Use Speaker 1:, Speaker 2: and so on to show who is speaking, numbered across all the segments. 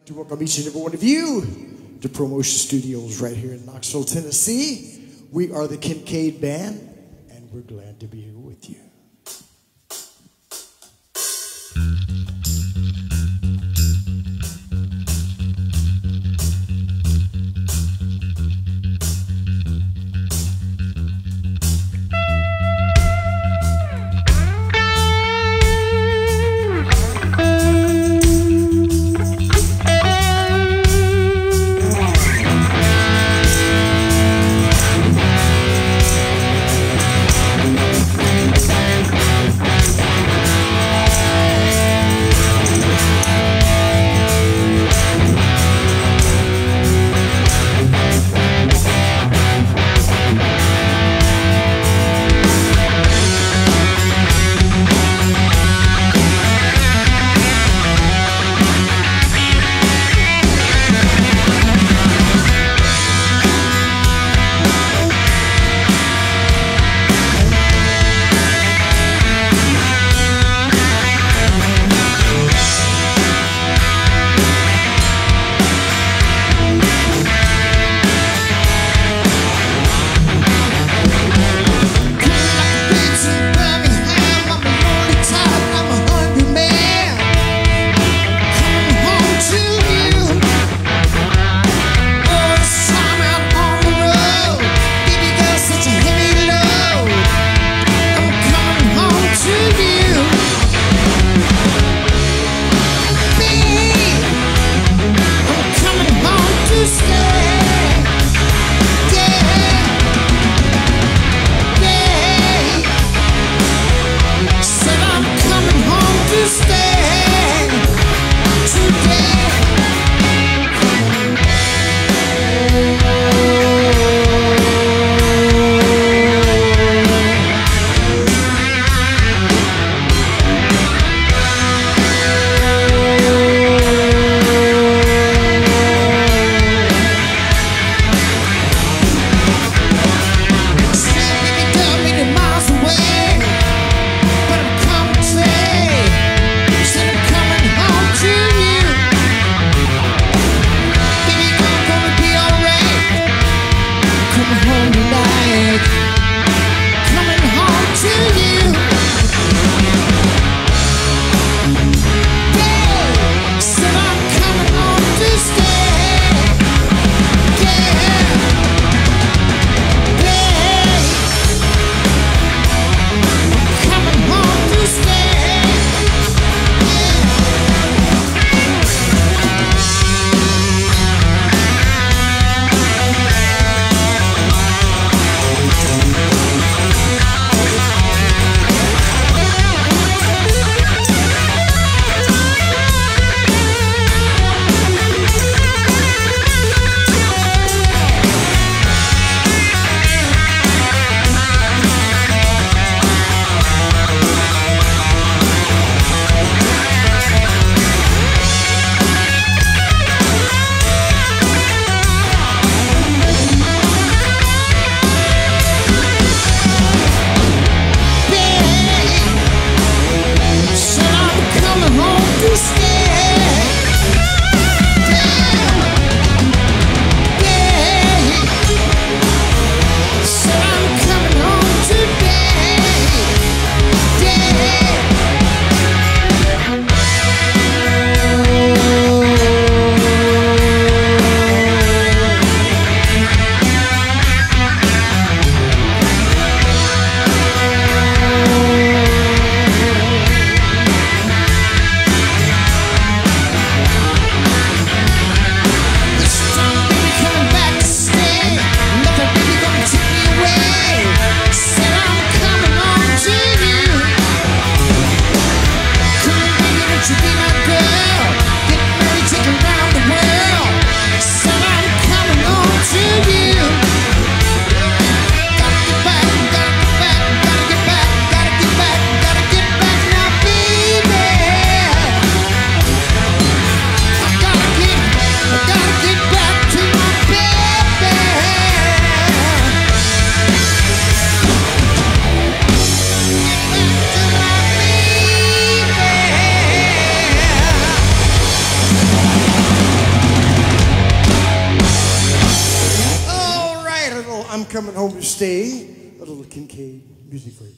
Speaker 1: To welcome each and every one of you to Promotion Studios right here in Knoxville, Tennessee. We are the Kincaid Band, and we're glad to be here with you. stay. A little Kincaid music for you.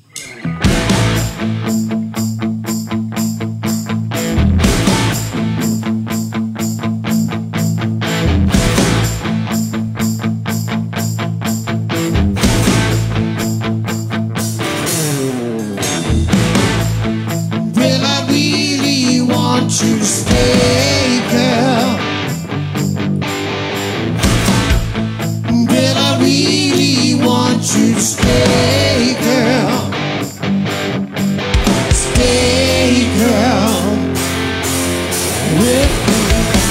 Speaker 2: Well, I really want you to stay, girl. Well, I really want you to stay, girl. Stay, girl, with me.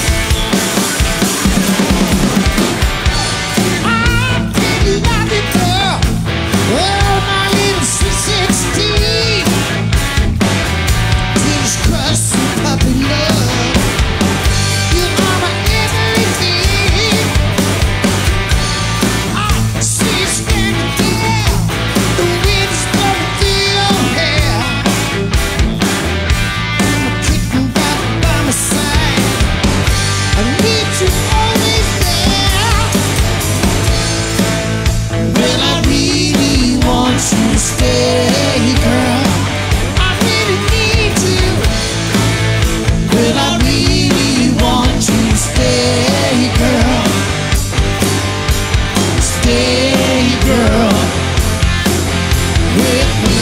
Speaker 2: I really love you, girl. Oh, my little sweet 16. Just crush some puppy love. You are my everything. I see you standing there. The wind is blowing through your hair. I'm kicking back by my side. I need you always there. Well, I really want you to stay, girl. I really need you. Well, I really want you to stay, girl. Stay, girl, with me.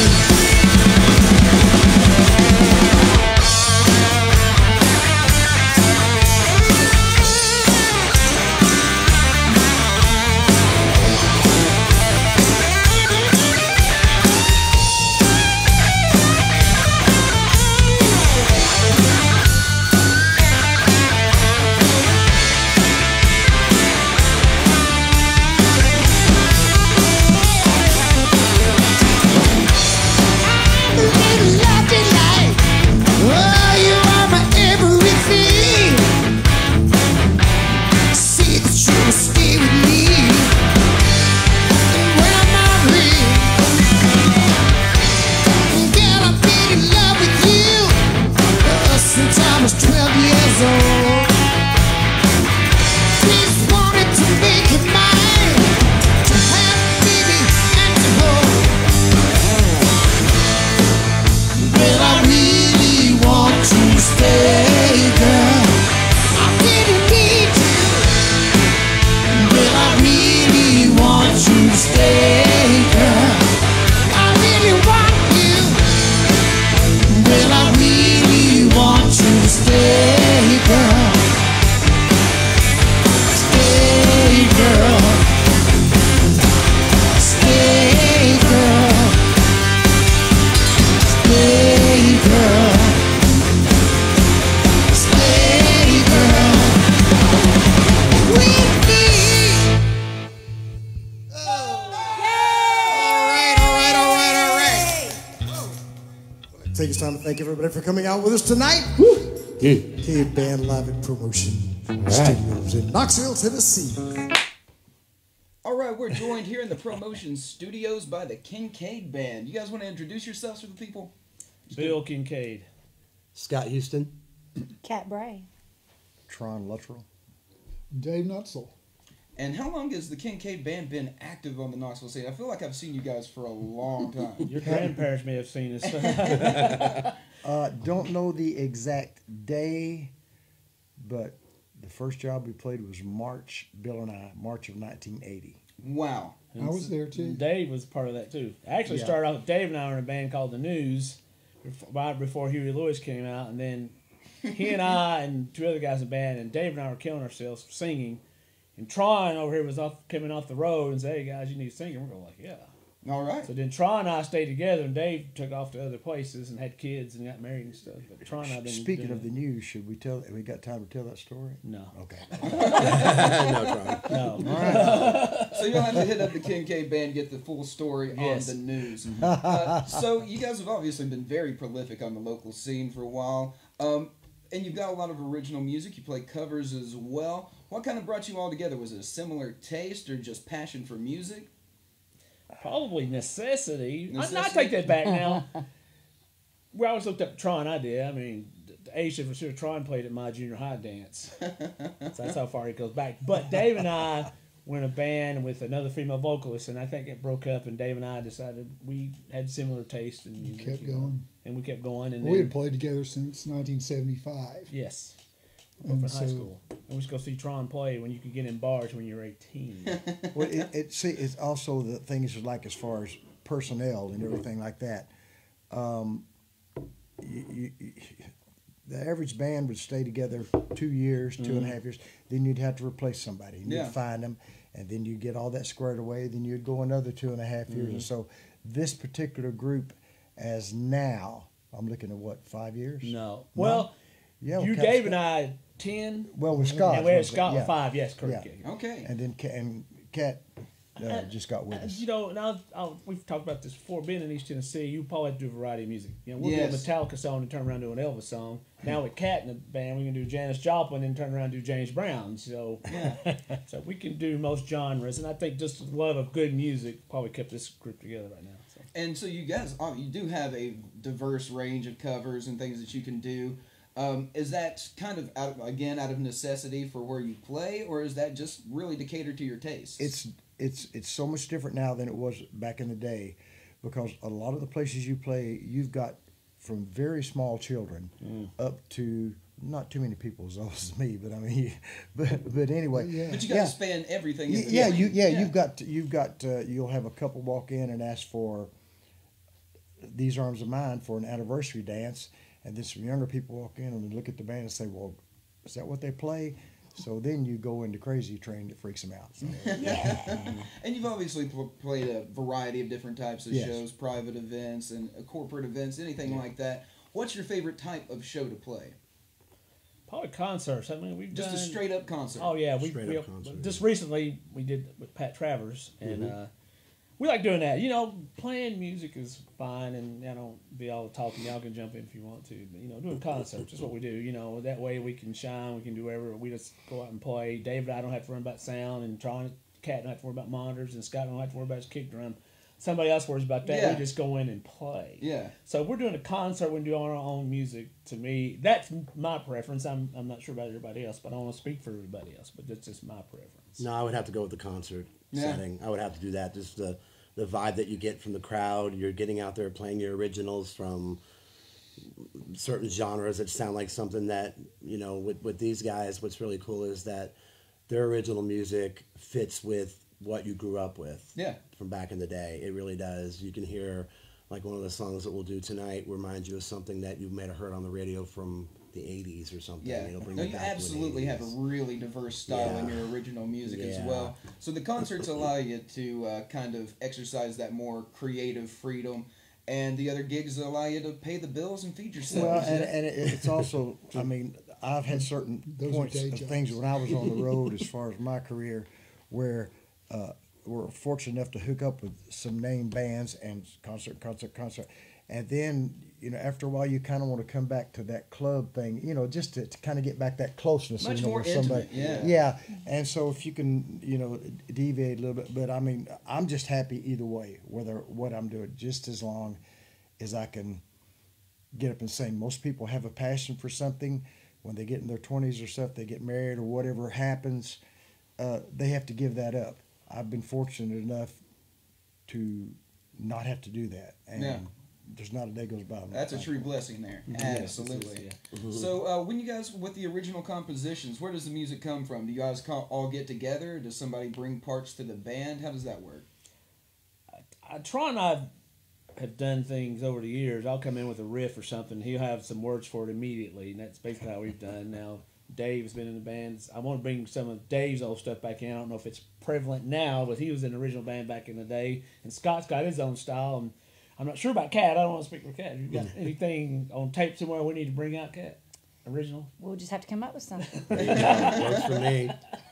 Speaker 1: Take this time to thank everybody for coming out with us tonight. Kincaid Band live at Promotion Studios in Knoxville, Tennessee.
Speaker 3: All right, we're joined here in the Promotion Studios by the Kincaid Band. You guys want to introduce yourselves to the people?
Speaker 4: Bill Kincaid.
Speaker 5: Scott Houston.
Speaker 6: Cat Bray.
Speaker 5: Tron Luttrell.
Speaker 7: Dave Nutzel.
Speaker 3: And how long has the Kincaid Band been active on the Knoxville scene? I feel like I've seen you guys for a long time.
Speaker 4: Your grandparents may have seen us.
Speaker 5: Don't know the exact day, but the first job we played was March, Bill and I, March of 1980.
Speaker 3: Wow.
Speaker 7: I was there too.
Speaker 4: Dave was part of that too. I actually started off with Dave and I were in a band called The News right before Huey Lewis came out, and then he and I and two other guys in the band, and Dave and I were killing ourselves singing. And Tron over here was coming off the road and said, "Hey guys, you need to sing." And we're going like, "Yeah."
Speaker 3: All right.
Speaker 4: So then Tron and I stayed together, and Dave took off to other places and had kids and got married and stuff. But Tron and I been
Speaker 5: Speaking
Speaker 4: doing
Speaker 5: of the news, should we tell? Have we got time to tell that story?
Speaker 4: No.
Speaker 5: Okay.
Speaker 4: No.
Speaker 3: So you'll have to hit up the Kincaid Band, get the full story on the news. So you guys have obviously been very prolific on the local scene for a while. And you've got a lot of original music. You play covers as well. What kind of brought you all together? Was it a similar taste or just passion for music?
Speaker 4: Probably necessity. I take that back now. We always looked up Tron. I did. I mean, the age difference here, Tron played at my junior high dance. So that's how far it goes back. But Dave and I, we're in a band with another female vocalist, and I think it broke up, and Dave and I decided we had similar taste in music.
Speaker 7: Kept going.
Speaker 4: And we kept going. And
Speaker 7: We had played together since 1975.
Speaker 4: Yes.
Speaker 7: And
Speaker 4: From high
Speaker 7: so-
Speaker 4: school. And we used to go see Tron play when you could get in bars when you were 18.
Speaker 5: Well, it's also the things like as far as personnel and everything like that. The average band would stay together 2 years, 2.5 years. Then you'd have to replace somebody. And You'd find them, and then you'd get all that squared away. Then you'd go another 2.5 years or so. This particular group, as now, I'm looking at what, 5 years?
Speaker 4: No. Well,
Speaker 5: Yeah,
Speaker 4: you,
Speaker 5: Cat-
Speaker 4: Dave, and I 10.
Speaker 5: Well, with Scott.
Speaker 4: And we had
Speaker 5: was it?
Speaker 4: Scott with
Speaker 5: Yeah.
Speaker 4: 5. Yes, correct.
Speaker 5: Yeah.
Speaker 4: Yeah.
Speaker 3: Okay.
Speaker 5: And then Cat just got with us.
Speaker 4: You know, now we've talked about this before. Being in East Tennessee, you probably have to do a variety of music. You know, we'll
Speaker 3: Yes.
Speaker 4: do a Metallica song and turn around and do an Elvis song. Now with Cat in the band, we can do Janis Joplin and turn around and do James Brown. So, so we can do most genres, and I think just the love of good music probably kept this group together right now. So.
Speaker 3: And so you guys, you do have a diverse range of covers and things that you can do. Is that kind of out of necessity for where you play, or is that just really to cater to your tastes?
Speaker 5: It's so much different now than it was back in the day, because a lot of the places you play, you've got from very small children up to not too many people as old as me, but I mean, but anyway.
Speaker 7: Yeah.
Speaker 3: But you got to span everything. in
Speaker 5: Yeah,
Speaker 3: between.
Speaker 5: you've got you'll have a couple walk in and ask for These Arms of Mine for an anniversary dance, and then some younger people walk in and look at the band and say, "Well, is that what they play?" So then you go into Crazy Train that freaks them out. So,
Speaker 3: And you've obviously played a variety of different types of
Speaker 5: Yes.
Speaker 3: shows, private events and corporate events, anything like that. What's your favorite type of show to play?
Speaker 4: Probably concerts. I mean, we've
Speaker 3: Just
Speaker 4: done
Speaker 3: a straight up concert.
Speaker 4: Oh yeah,
Speaker 6: Straight up concert,
Speaker 4: just recently we did with Pat Travers, and we like doing that. You know, playing music is fine, and I don't be all talking. Y'all can jump in if you want to, but you know, doing concerts is what we do. You know, that way we can shine, we can do whatever. We just go out and play. David, I don't have to worry about sound, and Cat don't have to worry about monitors, and Scott don't have to worry about his kick drum. Somebody else worries about that.
Speaker 3: Yeah.
Speaker 4: We just go in and play.
Speaker 3: Yeah.
Speaker 4: So if we're doing a concert, we do our own music. To me, that's my preference. I'm not sure about everybody else, but I don't want to speak for everybody else. But that's just my preference.
Speaker 6: No, I would have to go with the concert
Speaker 3: Yeah.
Speaker 6: setting. I would have to do that. Just the vibe that you get from the crowd. You're getting out there playing your originals from certain genres that sound like something that, you know, with these guys, what's really cool is that their original music fits with what you grew up with.
Speaker 3: Yeah.
Speaker 6: From back in the day. It really does. You can hear, like, one of the songs that we'll do tonight reminds you of something that you might have heard on the radio from the 80s or something.
Speaker 3: Yeah,
Speaker 6: It'll bring
Speaker 3: no,
Speaker 6: you
Speaker 3: you
Speaker 6: back to the
Speaker 3: absolutely have a
Speaker 6: 80s.
Speaker 3: really diverse style in
Speaker 6: Yeah.
Speaker 3: your original music as
Speaker 6: Yeah.
Speaker 3: well. So the concerts allow you to kind of exercise that more creative freedom, and the other gigs allow you to pay the bills and feed yourself.
Speaker 5: well, and it's also, I mean, I've had certain
Speaker 7: Those are
Speaker 5: points
Speaker 7: day
Speaker 5: of
Speaker 7: jobs.
Speaker 5: things when I was on the road as far as my career where we're fortunate enough to hook up with some name bands and concert. And then, you know, after a while, you kind of want to come back to that club thing, you know, just to kind of get back that closeness.
Speaker 3: Much
Speaker 5: you know,
Speaker 3: more
Speaker 5: with somebody.
Speaker 3: intimate, yeah.
Speaker 5: Yeah. And so if you can, you know, deviate a little bit. But, I mean, I'm just happy either way, whether what I'm doing, just as long as I can get up and sing. Most people have a passion for something. When they get in their 20s or stuff, they get married or whatever happens, they have to give that up. I've been fortunate enough to not have to do that. And
Speaker 3: Yeah.
Speaker 5: there's not a day goes by. I'm not
Speaker 3: That's a
Speaker 5: thankful.
Speaker 3: true blessing there.
Speaker 4: Yes,
Speaker 3: Absolutely.
Speaker 4: yeah.
Speaker 3: So when you guys, with the original compositions, where does the music come from? Do you guys all get together? Does somebody bring parts to the band? How does that work?
Speaker 4: Troy and I have done things over the years. I'll come in with a riff or something. He'll have some words for it immediately, and that's basically how we've done. Now, Dave's been in the band. I want to bring some of Dave's old stuff back in. I don't know if it's prevalent now, but he was in the original band back in the day. And Scott's got his own style. And I'm not sure about Cat. I don't want to speak for Cat. You got anything on tape somewhere we need to bring out, Cat? Original?
Speaker 8: We'll just have to come up with something.
Speaker 6: Works for me.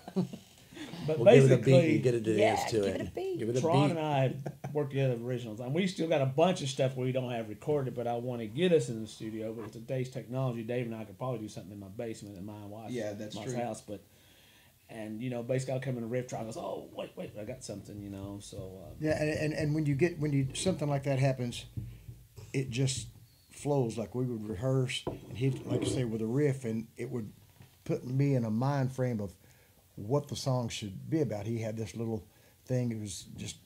Speaker 4: But
Speaker 6: We'll give it a beat
Speaker 4: basically,
Speaker 6: and get it to
Speaker 8: Yeah,
Speaker 6: dance to
Speaker 8: give
Speaker 6: it.
Speaker 8: it a beat.
Speaker 6: Give it a
Speaker 4: Tron
Speaker 6: beat.
Speaker 4: and I have worked together with originals. And we still got a bunch of stuff we don't have recorded, but I want to get us in the studio. But with today's technology, Dave and I could probably do something in my basement in my wife's
Speaker 3: Yeah, that's
Speaker 4: mom's
Speaker 3: true.
Speaker 4: house. But and you know, basically, I'll come in a riff, try and goes, oh wait, I got something, you know. So
Speaker 5: Yeah, and when you something like that happens, it just flows. Like we would rehearse, and he'd, like I say, with a riff, and it would put me in a mind frame of what the song should be about. He had this little thing. It was just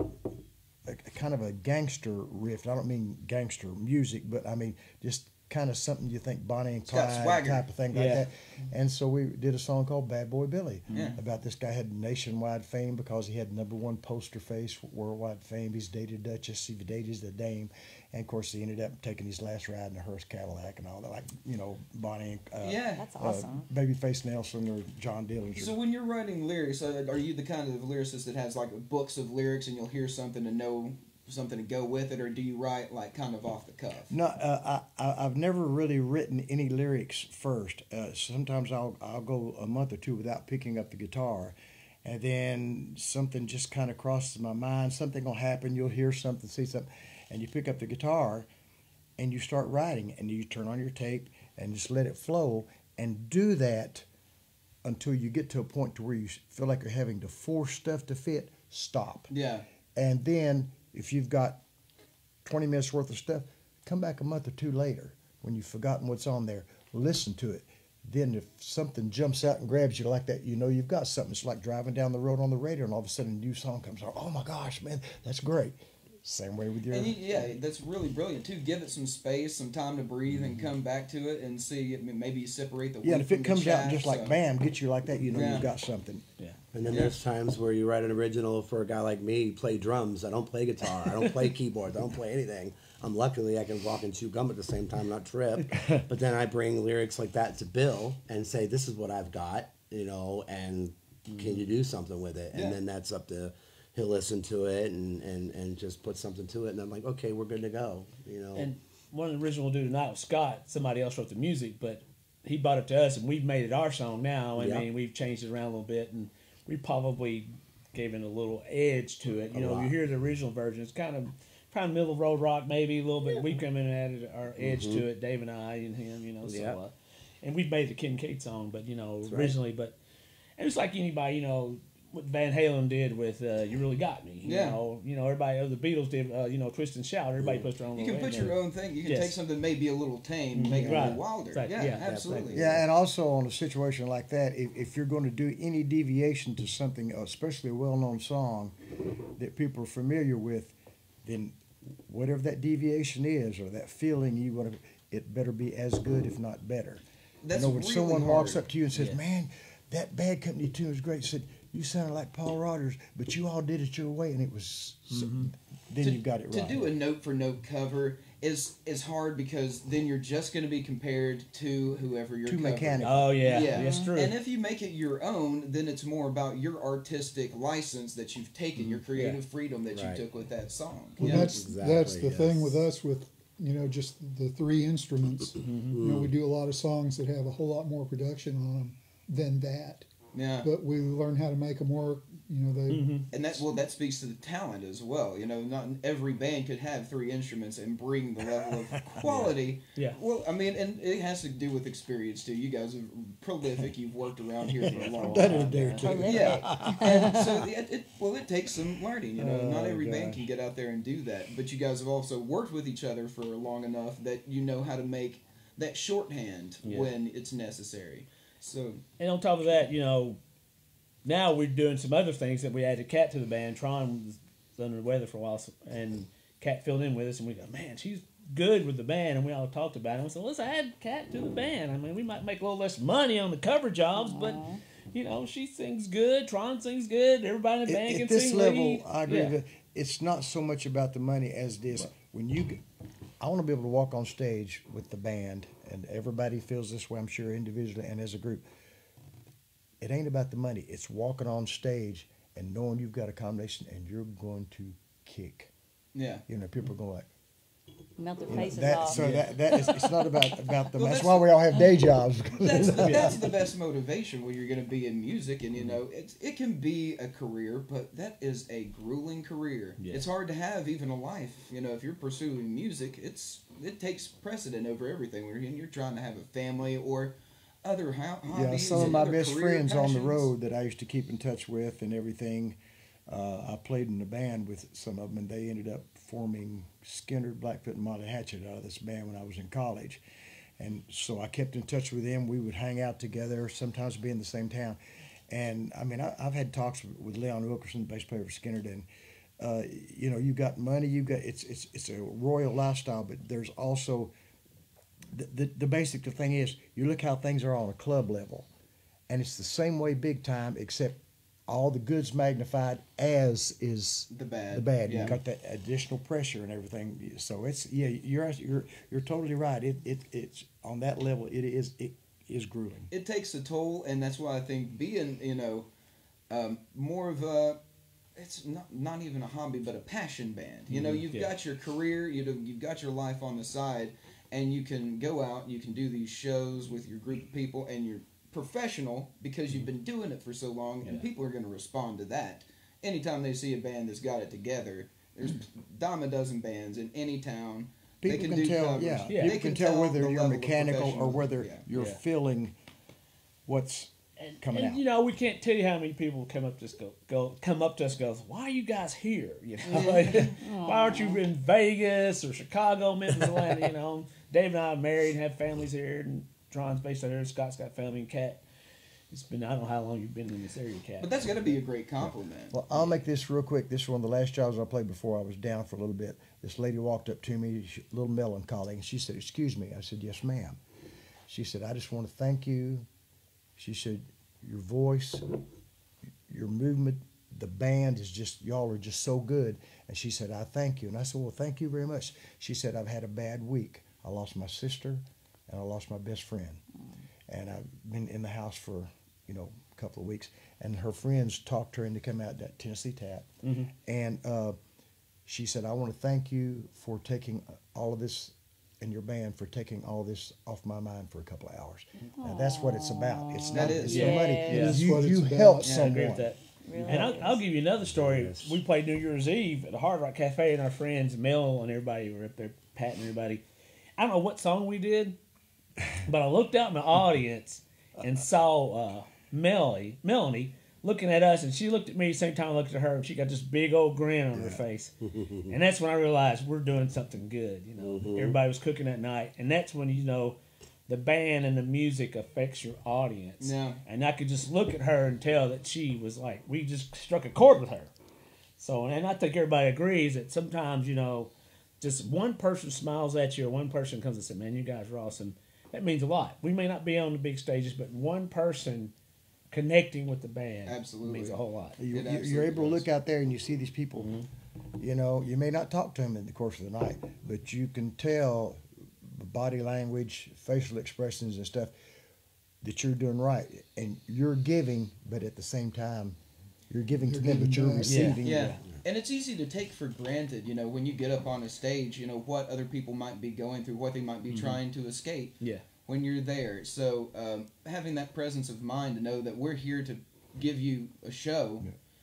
Speaker 5: a kind of a gangster riff. I don't mean gangster music, but I mean just kind of something you think Bonnie and Clyde type of thing like that. And so we did a song called Bad Boy Billy about this guy had nationwide fame because he had #1 poster face, worldwide fame. He's dated Duchess, he dated the Dame, and of course he ended up taking his last ride in a hearse Cadillac and all that, like, you know, Bonnie and
Speaker 8: That's awesome.
Speaker 5: Babyface Nelson or John Dillinger.
Speaker 3: So when you're writing lyrics, are you the kind of lyricist that has like books of lyrics and you'll hear something and know something to go with it, or do you write like kind of off the cuff?
Speaker 5: No, I've never really written any lyrics first. Sometimes I'll go a month or two without picking up the guitar, and then something just kind of crosses my mind. Something will happen. You'll hear something, see something, and you pick up the guitar, and you start writing, and you turn on your tape and just let it flow, and do that until you get to a point to where you feel like you're having to force stuff to fit. Stop.
Speaker 3: Yeah.
Speaker 5: And then if you've got 20 minutes worth of stuff, come back a month or two later when you've forgotten what's on there. Listen to it. Then if something jumps out and grabs you like that, you know you've got something. It's like driving down the road on the radio and all of a sudden a new song comes on. Oh my gosh, man, that's great. Same way with your...
Speaker 3: And that's really brilliant too. Give it some space, some time to breathe, and come back to it and see. Maybe you separate the...
Speaker 5: Yeah, and if it comes out just like bam, get you like that, you know you've got something.
Speaker 4: Yeah.
Speaker 6: And then there's times where you write an original for a guy like me, play drums. I don't play guitar. I don't play keyboards. I don't play anything. Luckily, I can walk and chew gum at the same time, not trip. But then I bring lyrics like that to Bill and say, this is what I've got, you know, and can you do something with it? And then that's up to... He'll listen to it and just put something to it. And I'm like, okay, we're good to go, you know.
Speaker 4: And one of the original dude tonight was Scott. Somebody else wrote the music, but he brought it to us, and we've made it our song now. I mean, we've changed it around a little bit, and we probably gave it a little edge to it. You know, you hear the original version, it's kind of middle of road rock, maybe a little bit. We come in and added our edge to it, Dave and I and him, you know. So, and we've made the Kincaid song, but you know, originally, but it was like anybody, you know. What Van Halen did with "You Really Got Me," you know, everybody. The Beatles did, you know, "Twist and Shout." Everybody puts their own.
Speaker 3: You can put your own thing. You can take something maybe a little tame, and make it a little wilder.
Speaker 4: Right.
Speaker 3: Yeah, absolutely.
Speaker 5: Yeah, and also on a situation like that, if you're going to do any deviation to something, especially a well-known song that people are familiar with, then whatever that deviation is or that feeling you want to, it better be as good, if not better.
Speaker 3: That's
Speaker 5: you know, when
Speaker 3: really
Speaker 5: someone
Speaker 3: hard.
Speaker 5: walks up to you and says, "Man, that Bad Company tune was great," said, "You sounded like Paul Rodgers, but you all did it your way," and it was. Then you've got it right.
Speaker 3: To do a note for note cover is hard because then you're just going to be compared to whoever you're covering.
Speaker 5: mechanical.
Speaker 4: Oh yeah, that's true.
Speaker 3: And if you make it your own, then it's more about your artistic license that you've taken, your creative freedom that you took with that song.
Speaker 7: Well, that's the thing with us with just the 3 instruments. You know, we do a lot of songs that have a whole lot more production on them than that.
Speaker 3: Yeah.
Speaker 7: But we learn how to make them work.
Speaker 3: And that speaks to the talent as well. You know, not every band could have 3 instruments and bring the level of quality. Well, I mean, and it has to do with experience too. You guys are prolific. You've worked around here for a long time.
Speaker 5: That is there too.
Speaker 3: Yeah. And so it takes some learning. You know, not every band can get out there and do that. But you guys have also worked with each other for long enough that you know how to make that shorthand when it's necessary. So,
Speaker 4: and on top of that, you know, now we're doing some other things that we added Kat to the band. Tron was under the weather for a while, and Kat filled in with us, and we go, man, she's good with the band, and we all talked about it. And we said, let's add Kat to the band. I mean, we might make a little less money on the cover jobs, but, you know, she sings good, Tron sings good, everybody in the band can sing. At this level,
Speaker 5: I agree with it. It's not so much about the money as it is when you... I want to be able to walk on stage with the band, and everybody feels this way, I'm sure, individually and as a group. It ain't about the money. It's walking on stage and knowing you've got a combination and you're going to kick.
Speaker 3: Yeah.
Speaker 5: You know, people are going like...
Speaker 8: Melt their faces off.
Speaker 5: So that is, it's not about the money. That's why we all have day jobs.
Speaker 3: That's the best motivation when you're going to be in music, and you know it can be a career, but that is a grueling career. Yeah. It's hard to have even a life. You know, if you're pursuing music, it takes precedent over everything. When you're trying to have a family or other hobbies.
Speaker 5: Yeah, some of my best friends on the road that I used to keep in touch with and everything. I played in a band with some of them, and they ended up forming Skinner, Blackfoot, and Molly Hatchet out of this band when I was in college. And so I kept in touch with them. We would hang out together, sometimes be in the same town. And I mean, I've had talks with Leon Wilkerson, bass player for Skinner, and you know, you got money, you got it's a royal lifestyle, but there's also the basic thing is you look how things are on a club level, and it's the same way big time, except all the good's magnified as is
Speaker 3: the bad.
Speaker 5: The bad.
Speaker 3: Yeah.
Speaker 5: You got that additional pressure and everything. So it's you're totally right. It's on that level. It is grueling.
Speaker 3: It takes a toll, and that's why I think being more of a, it's not even a hobby, but a passion band. You know, you've got your career, you've got your life on the side, and you can go out and you can do these shows with your group of people, and you're professional because you've been doing it for so long, and people are going to respond to that. Anytime they see a band that's got it together, there's dime a dozen bands in any town.
Speaker 5: People
Speaker 3: they
Speaker 5: can tell,
Speaker 3: covers.
Speaker 5: People can tell whether
Speaker 3: the
Speaker 5: you're
Speaker 3: level of
Speaker 5: mechanical or
Speaker 3: professionalism.
Speaker 5: whether you're feeling what's coming out.
Speaker 4: You know, we can't tell you how many people come up to us and goes, "Why are you guys here? You know, like, why aren't you in Vegas or Chicago, Memphis, Atlanta? You know, Dave and I are married and have families here, and Tron's based out here. Scott's got family in Cat. It's been, I don't know how long you've been in this area, Cat.
Speaker 3: But that's got to be a great compliment.
Speaker 5: Well, I'll make this real quick. This is one of the last jobs I played before I was down for a little bit. This lady walked up to me, a little melancholy, and she said, "Excuse me." I said, "Yes, ma'am." She said, "I just want to thank you." She said, "Your voice, your movement, the band is just, y'all are just so good." And she said, "I thank you." And I said, "Well, thank you very much." She said, "I've had a bad week. I lost my sister and I lost my best friend. And I've been in the house for, a couple of weeks." And her friends talked her into coming out to that Tennessee Tap. And she said, "I want to thank you for taking all of this, and your band for taking all this off my mind for a couple of hours." Now, that's what it's about. It's not
Speaker 3: is.
Speaker 5: it's the money.
Speaker 7: Yes.
Speaker 5: You,
Speaker 7: What it's
Speaker 5: you
Speaker 7: about.
Speaker 5: help
Speaker 4: Yeah, I
Speaker 5: someone.
Speaker 4: agree with that.
Speaker 8: Really
Speaker 4: And
Speaker 8: is.
Speaker 4: I'll give you another story. We played New Year's Eve at the Hard Rock Cafe, and our friends Mel and everybody were up there, Pat and everybody. I don't know what song we did, but I looked out in the audience and saw Melanie looking at us, and she looked at me the same time I looked at her, and she got this big old grin on her face. And that's when I realized we're doing something good. Everybody was cooking that night, and that's when the band and the music affects your audience.
Speaker 3: Yeah.
Speaker 4: And I could just look at her and tell that she was like, we just struck a chord with her. So, and I think everybody agrees that sometimes, just one person smiles at you or one person comes and says, "Man, you guys are awesome." That means a lot. We may not be on the big stages, but one person connecting with the band
Speaker 3: Absolutely.
Speaker 4: means a whole lot.
Speaker 5: You're able to look out there and you see these people. You may not talk to them in the course of the night, but you can tell body language, facial expressions and stuff that you're doing right. And you're giving, but at the same time, you're giving to them, but you're
Speaker 7: back.
Speaker 5: receiving.
Speaker 3: Yeah. And it's easy to take for granted, when you get up on a stage, what other people might be going through, what they might be trying to escape
Speaker 4: Yeah.
Speaker 3: when you're there. So having that presence of mind to know that we're here to give you a show,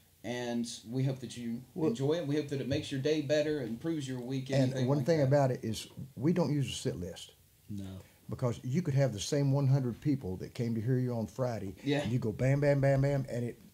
Speaker 3: and we hope that you enjoy it. We hope that it makes your day better, improves your weekend.
Speaker 5: And one thing about it is we don't use a sit list.
Speaker 4: No.
Speaker 5: Because you could have the same 100 people that came to hear you on Friday, and you go bam, bam, bam, bam, and it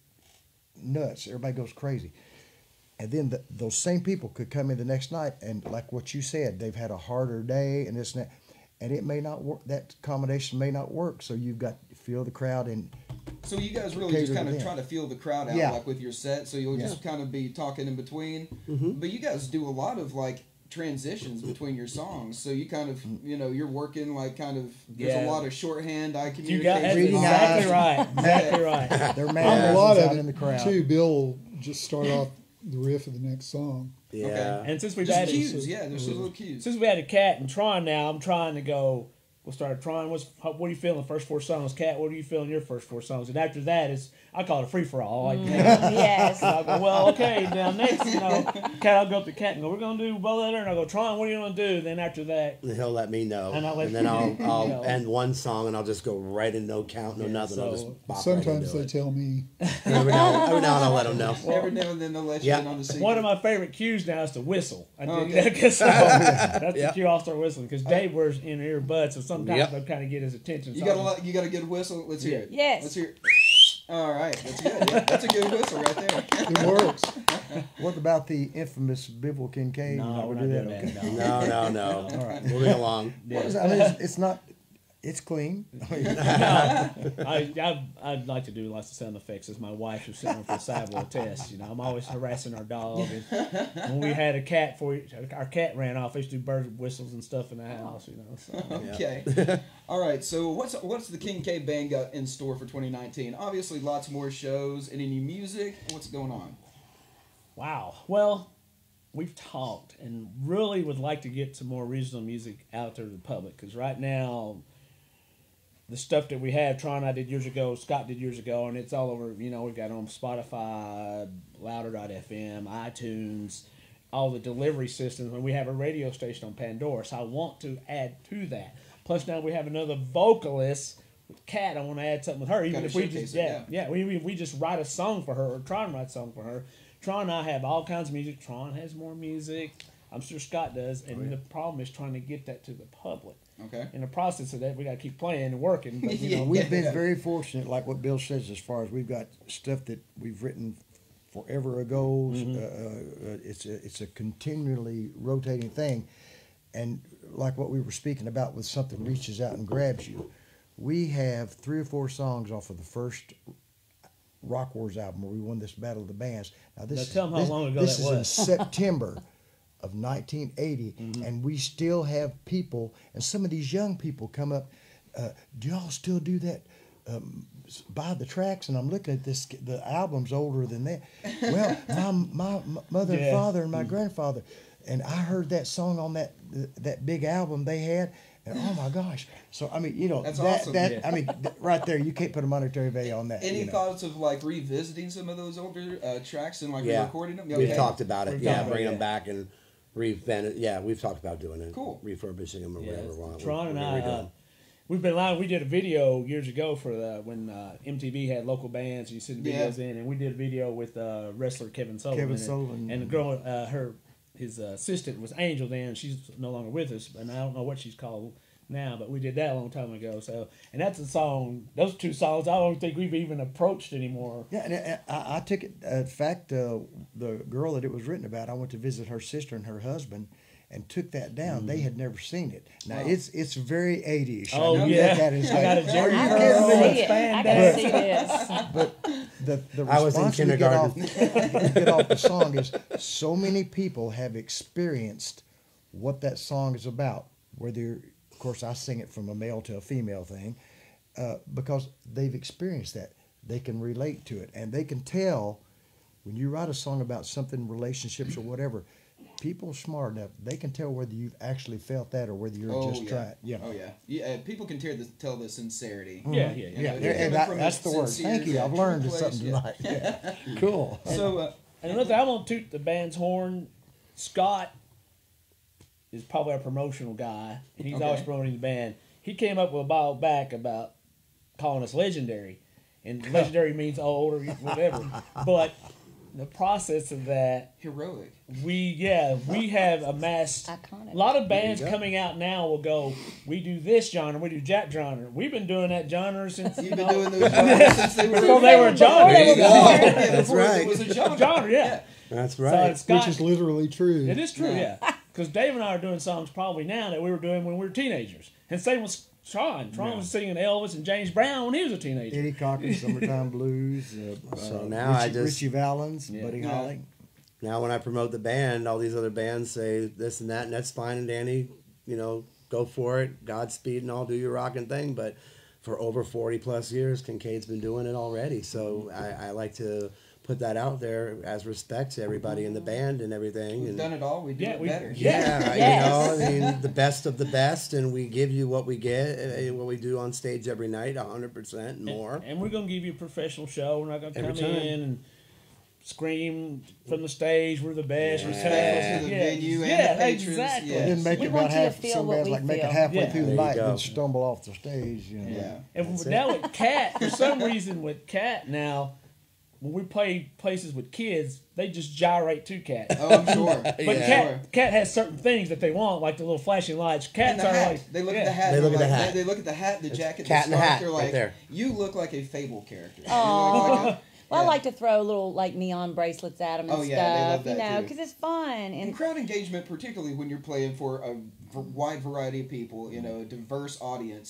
Speaker 5: nuts. Everybody goes crazy. And then those same people could come in the next night, and like what you said, they've had a harder day and this and that, and it may not work. That combination may not work. So you've got to feel the crowd and.
Speaker 3: So you guys really just kind of try to feel the crowd out, like with your set. So you'll just kind of be talking in between. But you guys do a lot of transitions between your songs. So you kind of, you're working there's a lot of shorthand, eye communication.
Speaker 4: You got
Speaker 5: Reading
Speaker 4: exactly
Speaker 5: eyes.
Speaker 4: right. Exactly right.
Speaker 5: They're
Speaker 7: On
Speaker 5: mad
Speaker 7: a lot
Speaker 5: out
Speaker 7: of
Speaker 5: in the crowd.
Speaker 7: it, too, Bill will just start off the riff of the next song.
Speaker 6: Yeah.
Speaker 3: Okay.
Speaker 4: And since we've
Speaker 3: Just
Speaker 4: added
Speaker 3: cues, there's some little cues.
Speaker 4: Since we had a Cat and Tron now, I'm trying to go. We'll start Tron. What do you feel in the first 4 songs? Cat, what do you feel in your first 4 songs? And after that, I call it a free for all.
Speaker 8: Yes.
Speaker 4: I'll go, well, okay. Now next, Cat, I'll go up to Cat and go, we're gonna do both of that, and I'll go, Tron, what are you gonna do? Then after that,
Speaker 6: And he'll let me know,
Speaker 4: And I'll let
Speaker 6: then
Speaker 4: you
Speaker 6: I'll
Speaker 4: know.
Speaker 6: end one song and I'll just go right in, no count, no nothing. I'll
Speaker 4: so
Speaker 6: just bop
Speaker 7: Sometimes
Speaker 6: right
Speaker 7: they
Speaker 6: into it.
Speaker 7: tell me,
Speaker 6: Every now and I'll let them know.
Speaker 3: Every now and then they'll let you
Speaker 6: Yeah.
Speaker 3: in on the secret.
Speaker 4: one of my favorite cues now is to whistle. I think
Speaker 3: Okay.
Speaker 4: that's the
Speaker 6: Yeah.
Speaker 4: cue. I'll start whistling because Dave wears in earbuds, so sometimes
Speaker 6: Yep.
Speaker 4: I kind of get his attention.
Speaker 3: You
Speaker 4: So
Speaker 3: got you got a good whistle? Let's hear it.
Speaker 8: Yes.
Speaker 3: Let's hear it. All right, that's good. Yeah, that's a good whistle right there.
Speaker 7: it works.
Speaker 5: What about the infamous Bivol Kincaid?
Speaker 4: No,
Speaker 5: You
Speaker 4: we're
Speaker 5: know,
Speaker 4: not
Speaker 5: we do
Speaker 4: doing
Speaker 5: that.
Speaker 4: that.
Speaker 5: Okay.
Speaker 4: No.
Speaker 6: No. Moving along.
Speaker 5: What is it? I mean, it's not. It's clean.
Speaker 4: I'd like to do lots of sound effects as my wife who's sitting for the side will attest. You know, I'm always harassing our dog. And when we had a cat, our cat ran off. I used to do bird whistles and stuff in the house. You know. So.
Speaker 3: Okay. All right. So what's the Kincaid Band got in store for 2019? Obviously, lots more shows. Any new music? What's going on?
Speaker 4: Wow. Well, we've talked and really would like to get some more regional music out there to the public because right now. The stuff that we have, Tron I did years ago, Scott did years ago, and it's all over, you know, we've got on Spotify, Louder.fm, iTunes, all the delivery systems, and we have a radio station on Pandora, so I want to add to that. Plus now we have another vocalist with Kat, I want to add something with her, even if we just, we just write a song for her, or Tron writes a song for her. Tron and I have all kinds of music, Tron has more music, I'm sure Scott does, and the problem is trying to get that to the public.
Speaker 3: Okay.
Speaker 4: In the process of that, we got to keep playing and working. But, you know,
Speaker 5: we've been very fortunate, like what Bill says, as far as we've got stuff that we've written forever ago. It's a continually rotating thing, and like what we were speaking about, with something reaches out and grabs you. We have 3 or 4 songs off of the first Rock Wars album where we won this Battle of the Bands. Now
Speaker 4: tell them how long ago that was.
Speaker 5: This is in September of 1980, and we still have people, and some of these young people come up, do y'all still do that, buy the tracks? And I'm looking at this, the album's older than that. Well, my mother and father and my grandfather, and I heard that song on that big album they had, and oh my gosh. So, I mean, you know,
Speaker 3: that's awesome.
Speaker 5: I mean, right there, you can't put a monetary value on that.
Speaker 3: Any thoughts of like revisiting some of those older tracks and like re-recording them?
Speaker 6: We've talked about it. Bringing them back and we've talked about doing it.
Speaker 3: Cool.
Speaker 6: Refurbishing them or whatever.
Speaker 4: Tron and I, we did a video years ago for when MTV had local bands. You send videos in, and we did a video with wrestler Kevin Sullivan. And the girl, his assistant was Angel then. She's no longer with us, and I don't know what she's called now, but we did that a long time ago. So, and that's a song. Those 2 songs, I don't think we've even approached anymore.
Speaker 5: Yeah, and I took it. In fact, the girl that it was written about, I went to visit her sister and her husband, and took that down. They had never seen it. Now it's very 80s.
Speaker 4: Oh yeah,
Speaker 5: I
Speaker 4: got a Jerry
Speaker 8: I can see this.
Speaker 5: But the
Speaker 6: I was in
Speaker 5: response we
Speaker 6: kindergarten.
Speaker 5: get off the song is so many people have experienced what that song is about. Whether, of course, I sing it from a male to a female thing, because they've experienced that. They can relate to it, and they can tell when you write a song about something, relationships or whatever. People are smart enough; they can tell whether you've actually felt that or whether you're just trying. You know.
Speaker 3: Oh yeah. People can tell the sincerity.
Speaker 4: Yeah.
Speaker 5: And that's the word. Thank you. I've learned something tonight. Yeah. Cool.
Speaker 4: So, and another thing, I want to toot the band's horn. Scott is probably our promotional guy, and he's always promoting the band. He came up with a while back about calling us legendary, and legendary means old or whatever. But the process of that,
Speaker 3: heroic.
Speaker 4: We have amassed
Speaker 8: iconic.
Speaker 4: A lot of bands coming out now will go, we do this genre, we do that genre. We've been doing that genre since
Speaker 3: you've been doing those genres since
Speaker 4: before they were a genre.
Speaker 6: That's right.
Speaker 3: It was a genre.
Speaker 4: Yeah.
Speaker 6: That's right.
Speaker 4: So
Speaker 7: which is literally true.
Speaker 4: It is true, yeah. Because Dave and I are doing songs probably now that we were doing when we were teenagers. And same with Tron. Tron was singing Elvis and James Brown when he was a teenager.
Speaker 5: Eddie Cochran, Summertime Blues.
Speaker 6: So now
Speaker 5: Richie Valens, Buddy Holly.
Speaker 6: Now when I promote the band, all these other bands say this and that, and that's fine. And Danny, go for it. Godspeed and all, do your rocking thing. But for over 40 plus years, Kincaid's been doing it already. So I like to put that out there as respect to everybody in the band and everything.
Speaker 3: We've done it all. We do it better.
Speaker 6: Yeah,
Speaker 8: Yes.
Speaker 6: I mean, the best of the best, and we give you what we get, what we do on stage every night, 100% more.
Speaker 4: And we're going to give you a professional show. We're not going to come in and scream from the stage, we're the best.
Speaker 3: Respect to the venue and the patrons.
Speaker 4: Exactly.
Speaker 5: And then make
Speaker 8: We
Speaker 5: it
Speaker 8: want
Speaker 5: about
Speaker 8: you to
Speaker 5: half.
Speaker 8: feel
Speaker 5: Some
Speaker 8: what
Speaker 5: bands
Speaker 8: we
Speaker 5: like make it
Speaker 8: feel.
Speaker 5: halfway through the
Speaker 6: There you
Speaker 5: night
Speaker 6: go.
Speaker 5: and stumble off the stage.
Speaker 4: And now with Cat, for some reason with Cat now, when we play places with kids, they just gyrate to Cat.
Speaker 3: Oh, I'm sure.
Speaker 4: But Cat has certain things that they want, like the little flashing lights. Cats are like
Speaker 3: they look at the hat.
Speaker 6: They look at the hat.
Speaker 3: They look at the hat, the jacket,
Speaker 6: Cat
Speaker 3: the
Speaker 6: in the
Speaker 3: scarf.
Speaker 6: hat,
Speaker 3: They're
Speaker 6: right
Speaker 3: like,
Speaker 6: there.
Speaker 3: you look like a Fable character.
Speaker 8: Well, I like to throw little neon bracelets at them and
Speaker 3: they
Speaker 8: stuff,
Speaker 3: love that too.
Speaker 8: because it's fun.
Speaker 3: And crowd engagement, particularly when you're playing for a wide variety of people, a diverse audience.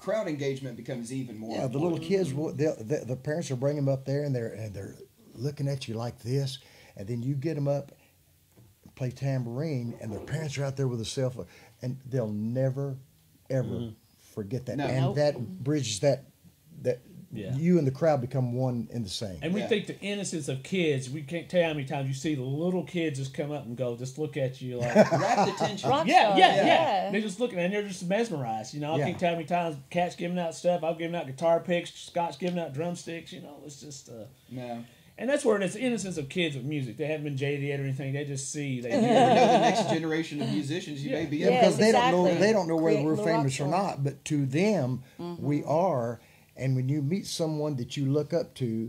Speaker 3: crowd engagement becomes even more.
Speaker 5: Yeah, the little kids, the parents will bring them up there, and they're looking at you like this, and then you get them up, play tambourine, and their parents are out there with a cell phone, and they'll never ever forget that.
Speaker 3: No.
Speaker 5: And that bridges that you and the crowd become one in the same.
Speaker 4: And we think the innocence of kids, we can't tell you how many times you see the little kids just come up and go, just look at you like
Speaker 3: Rapt attention.
Speaker 4: yeah. They're just looking and they're just mesmerized. You know, I
Speaker 5: Yeah.
Speaker 4: can't tell how many times Cat's giving out stuff, I've given out guitar picks, Scott's giving out drumsticks, you know, it's just
Speaker 3: No.
Speaker 4: and that's where it's the innocence of kids with music. They haven't been jaded yet or anything. They just see. They
Speaker 3: You never know the next generation of musicians you may be
Speaker 8: Yeah,
Speaker 5: Because they
Speaker 8: exactly.
Speaker 5: don't know whether
Speaker 8: Create
Speaker 5: we're
Speaker 8: little rock
Speaker 5: famous or
Speaker 8: stars.
Speaker 5: not, but to them we are. And when you meet someone that you look up to,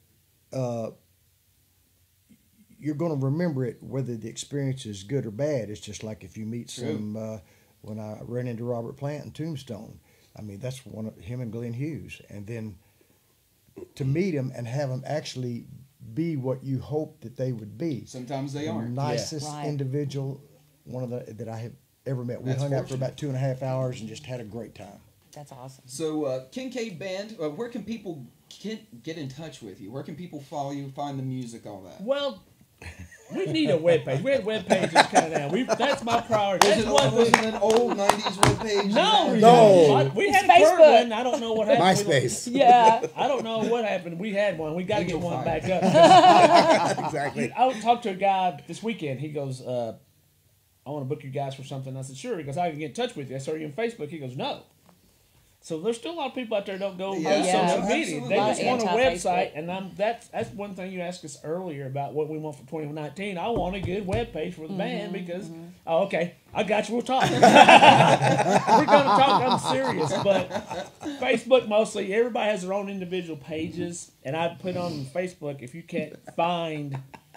Speaker 5: you're going to remember it whether the experience is good or bad. It's just like if you meet some. When I ran into Robert Plant in Tombstone, I mean that's one of him and Glenn Hughes, and then to meet him and have them actually be what you hope that they would be.
Speaker 3: Sometimes they
Speaker 5: The
Speaker 3: aren't.
Speaker 5: nicest
Speaker 8: Right.
Speaker 5: individual, one of the that I have ever met. We
Speaker 3: That's
Speaker 5: hung out for
Speaker 3: fortunate.
Speaker 5: about 2.5 hours and just had a great time.
Speaker 8: That's awesome.
Speaker 3: So, Kincaid Band, where can people get in touch with you? Where can people follow you, find the music, all that?
Speaker 4: Well, we need a webpage. We had web pages kind of down. That's my priority.
Speaker 3: Was
Speaker 4: That's
Speaker 3: it,
Speaker 4: one
Speaker 3: was
Speaker 4: thing.
Speaker 3: it an old 90s webpage?
Speaker 4: No,
Speaker 6: No.
Speaker 4: We had
Speaker 8: It's
Speaker 4: a current
Speaker 8: Facebook.
Speaker 4: one. I don't know what happened.
Speaker 6: MySpace.
Speaker 8: Yeah.
Speaker 4: I don't know what happened. We had one. We got to get
Speaker 3: Angel
Speaker 4: one
Speaker 3: Fire.
Speaker 4: back up.
Speaker 6: Exactly.
Speaker 4: I talked to a guy this weekend. He goes, I want to book you guys for something. I said, sure. He goes, I can get in touch with you. I saw you on Facebook. He goes, no. So there's still a lot of people out there that don't go on
Speaker 3: Yeah,
Speaker 4: social
Speaker 3: absolutely.
Speaker 4: media. They just want a
Speaker 8: Anti-Facebook.
Speaker 4: website, and that's one thing you asked us earlier about what we want for 2019. I want a good web page for the band because okay, I got you. We'll talk. We're gonna talk. I'm serious, but Facebook mostly. Everybody has their own individual pages, and I put on Facebook if you can't find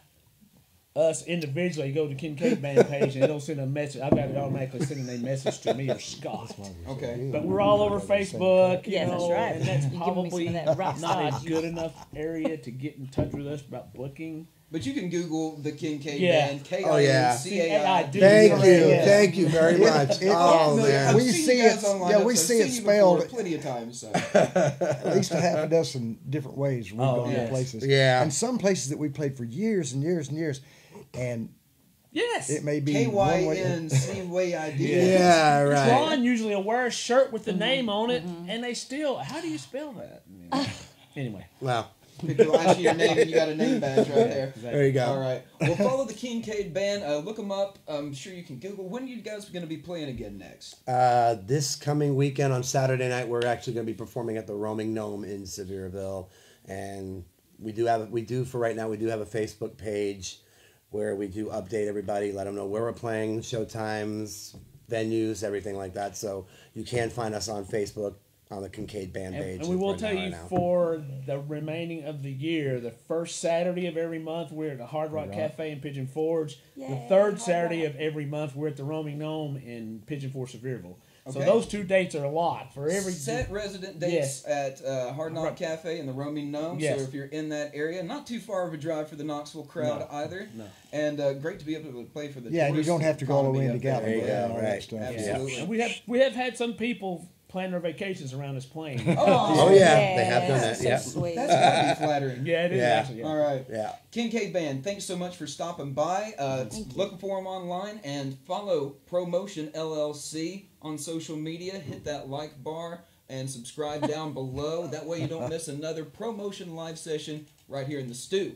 Speaker 4: us individually, go to Kincaid Band page and it'll send a message. I've got it automatically sending a message to me or Scott.
Speaker 3: Okay.
Speaker 4: But we're all over Facebook, you
Speaker 8: Yeah,
Speaker 4: know,
Speaker 8: that's right.
Speaker 4: and that's
Speaker 8: You're giving me
Speaker 4: probably
Speaker 8: some of that rock
Speaker 4: not
Speaker 8: stars.
Speaker 4: a good enough area to get in touch with us about booking.
Speaker 3: But you can Google the Kincaid
Speaker 4: Yeah.
Speaker 3: Band,
Speaker 6: Oh, yeah.
Speaker 3: K-I-N-C-A-I.
Speaker 4: Thank
Speaker 6: Thank you.
Speaker 4: Yeah.
Speaker 6: Thank you very much. Oh,
Speaker 3: No,
Speaker 6: man.
Speaker 3: I've
Speaker 5: We
Speaker 3: seen
Speaker 5: see
Speaker 3: you guys
Speaker 5: it-
Speaker 3: online,
Speaker 5: yeah,
Speaker 3: so
Speaker 5: we
Speaker 3: I've
Speaker 5: see
Speaker 3: seen
Speaker 5: it
Speaker 3: you
Speaker 5: spelled-
Speaker 3: before plenty of times. So.
Speaker 5: At least a half a dozen different ways we've gone
Speaker 4: yes.
Speaker 5: to places.
Speaker 6: Yeah.
Speaker 5: And some places that we played for years and years and years, and
Speaker 4: Yes.
Speaker 5: it may be one way.
Speaker 3: K-Y-N-C-W-A-I-D.
Speaker 6: Yeah, right.
Speaker 4: Ron usually will wear a shirt with the name on it, and they still, how do you spell that? Anyway.
Speaker 6: Wow.
Speaker 3: People ask you your name, and you got a name badge right there.
Speaker 6: There you go.
Speaker 3: All right. Well, follow the Kincaid Band. Look them up. I'm sure you can Google. When are you guys going to be playing again next?
Speaker 6: This coming weekend on Saturday night, we're actually going to be performing at the Roaming Gnome in Sevierville, and we do have a Facebook page where we do update everybody, let them know where we're playing, show times, venues, everything like that. So you can find us on Facebook on the Kincaid Band page.
Speaker 4: And we will
Speaker 6: right
Speaker 4: tell
Speaker 6: now,
Speaker 4: you
Speaker 6: right now.
Speaker 4: for the remaining of the year, the first Saturday of every month, we're at the Hard Rock Cafe in Pigeon Forge. The
Speaker 8: Yay,
Speaker 4: third
Speaker 8: Hard
Speaker 4: Saturday
Speaker 8: Rock.
Speaker 4: of every month, we're at the Roaming Gnome in Pigeon Forge, Sevierville. So
Speaker 3: Okay.
Speaker 4: those 2 dates are a lot for every.
Speaker 3: Set resident dates at Hard Knock Cafe and the Roaming Gnome.
Speaker 4: Yes.
Speaker 3: So if you're in that area, not too far of a drive for the Knoxville crowd either.
Speaker 4: No.
Speaker 3: And great to be able to play for the
Speaker 5: Yeah, and you
Speaker 3: tourist
Speaker 5: don't have to go all the way
Speaker 3: economy
Speaker 5: into
Speaker 3: up there.
Speaker 5: Gallup
Speaker 6: There you
Speaker 5: and
Speaker 6: go,
Speaker 5: all that
Speaker 6: right.
Speaker 5: stuff.
Speaker 3: Absolutely.
Speaker 4: And we have had some people plan their vacations around us playing.
Speaker 6: Oh, yeah, they have done that,
Speaker 8: So
Speaker 6: yeah.
Speaker 8: sweet.
Speaker 3: That's got to be flattering.
Speaker 4: Yeah, it is
Speaker 6: Yeah.
Speaker 4: actually. Yeah.
Speaker 3: All right.
Speaker 6: Yeah.
Speaker 3: Kincaid Band, thanks so much for stopping by. Looking for them online and follow Promotion LLC on social media. Hit that like bar and subscribe down below. That way you don't miss another Promotion live session right here in the stew.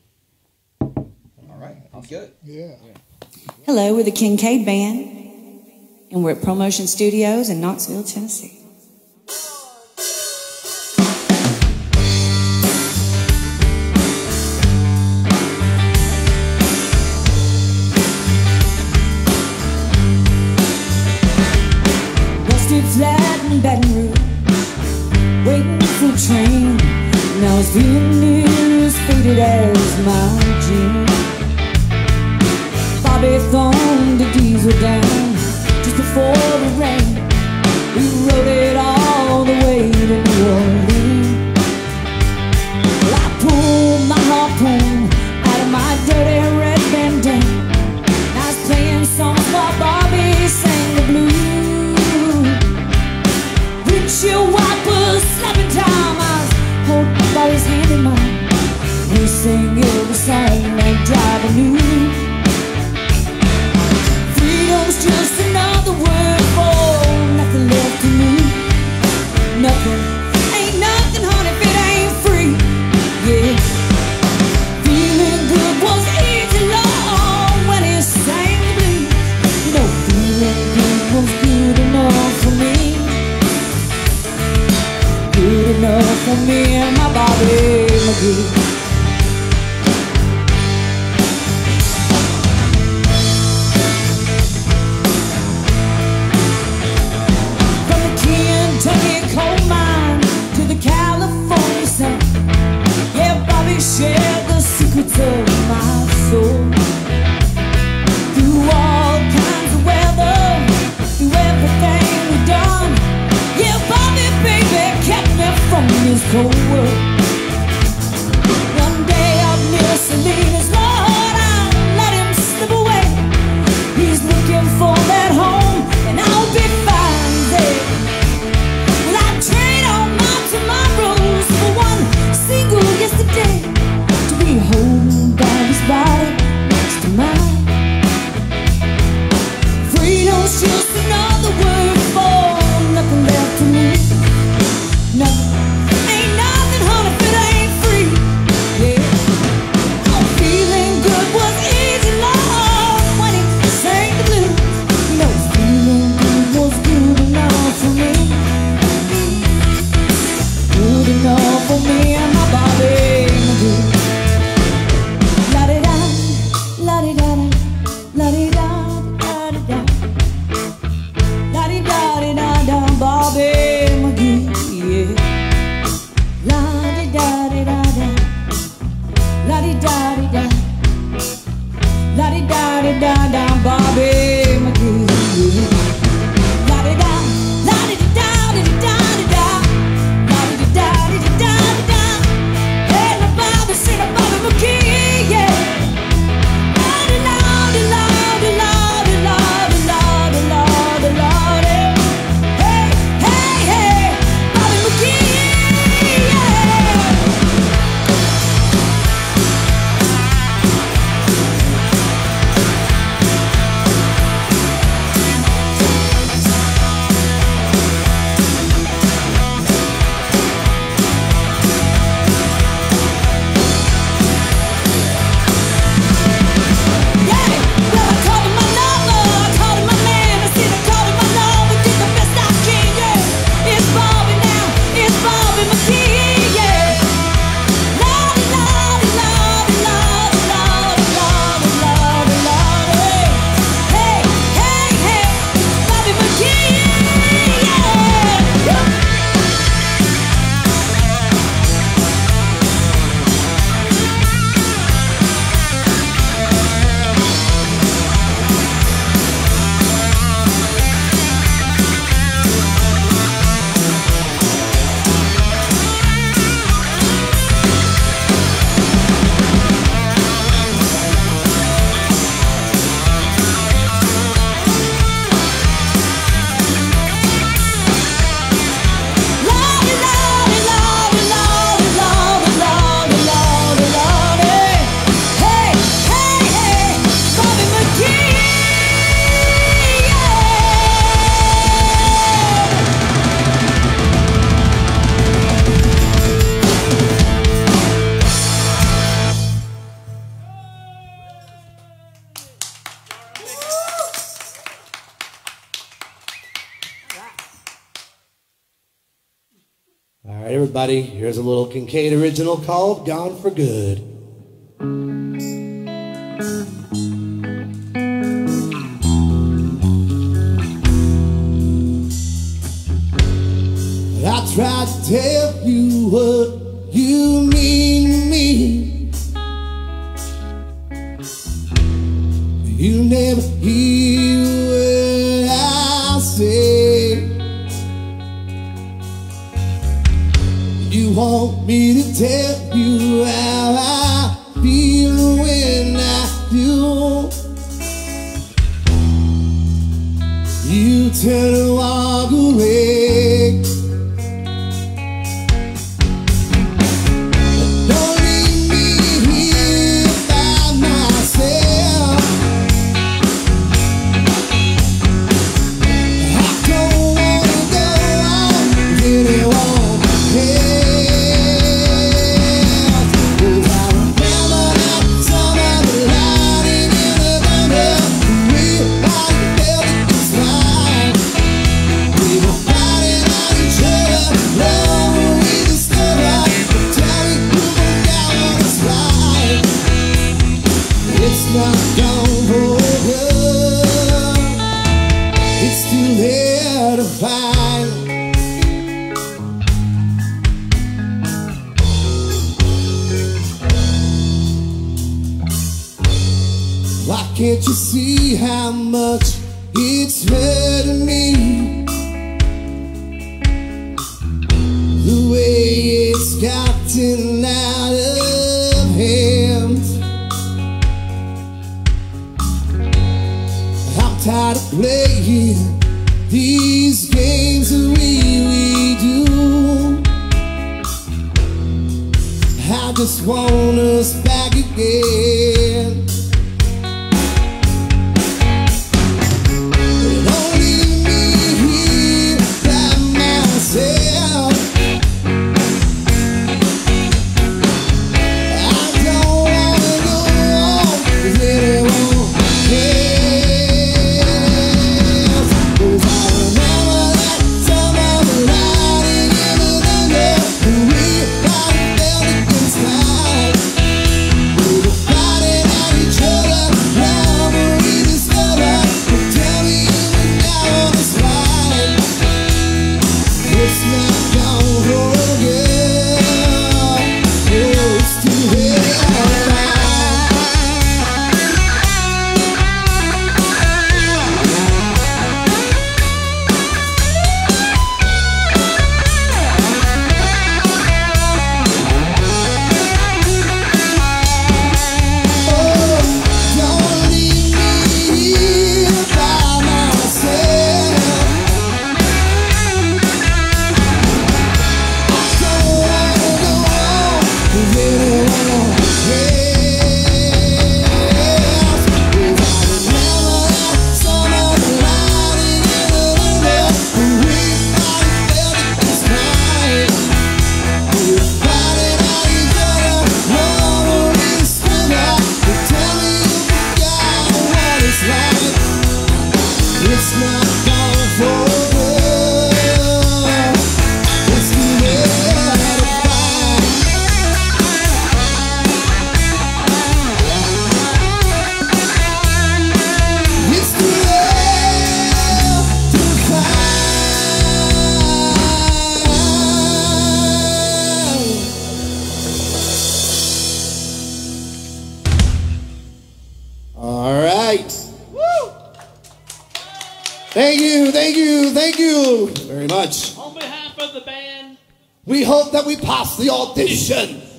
Speaker 3: All right, good.
Speaker 7: Yeah.
Speaker 9: Hello, we're the Kincaid Band, and we're at Promotion Studios in Knoxville, Tennessee. Busted flat in Baton Rouge, waiting for a train. Now it's feeling near as faded as my dream. Bobby thrown the diesel down just before the rain. We rode it all the way to New Orleans. Well, I pulled my harpoon out of my dirty red bandana. And I was playing songs while Bobby sang the blues. Reaching good. From the Kentucky coal mine to the California sun, yeah, Bobby shared the secrets of my soul. Through all kinds of weather, through everything we've done, yeah, Bobby, baby, kept me from this cold world. One day out near Salinas, Lord, I let him slip away. He's looking for that home, and I'll be fine there. Well, I trade all my tomorrows for one single yesterday, to be holding Bobby's body next to mine. Freedom's just another word for nothing left to me. Nothing. Ain't nothing, honey, if it ain't free. Yeah. Oh, feeling good was easy, Lord, when he sang the blues. You know, feeling good was good enough for me. Good enough for me and my Bobby McGee. La-di-da, la-di-da, la-di-da, la-di-da. La-di-da-di-da-da, Bobby McGee, yeah. La-di-da-di-da-da, la-di-da-di-da, la-di-da-di-da-da, Bobby McGee, yeah. La-di-da, la-di-da-di-da-di-da-di-da, la-di-da-di-da-di-da-di-da. Hey, my Bobby, say the Bobby McGee, yeah.
Speaker 6: All right, everybody, here's a little Kincaid original called Gone for Good. I tried to tell you what you mean to me. You never hear what I say. You want me to tell you how I feel when I do. You turn and walk away. Don't leave me here by myself. I don't wanna go on with anyone else. Each
Speaker 2: can't you see how much it's hurting me? The way it's gotten out of hand. I'm tired of playing these games that we do. I just want us back again. Don't leave me here by myself. I don't wanna go on with anyone else. 'Cause I remember that summer riding in the thunder, and we finally felt it inside. We were fighting at each other, now we discovered. But tell me you got on this line. It's not gone for good. It's too late. Don't leave me here by myself. I don't wanna go on with anyone else. 'Cause I remember that summer riding in the thunder, and we finally felt it this night. We were fighting at each other, now we discovered. But tell me you forgot what it's like. It's not gone for good. It's too late to fight. It's too late to fight. All right. Thank you, thank you, thank you very much.
Speaker 4: On behalf of the band,
Speaker 2: We hope that we pass the audition.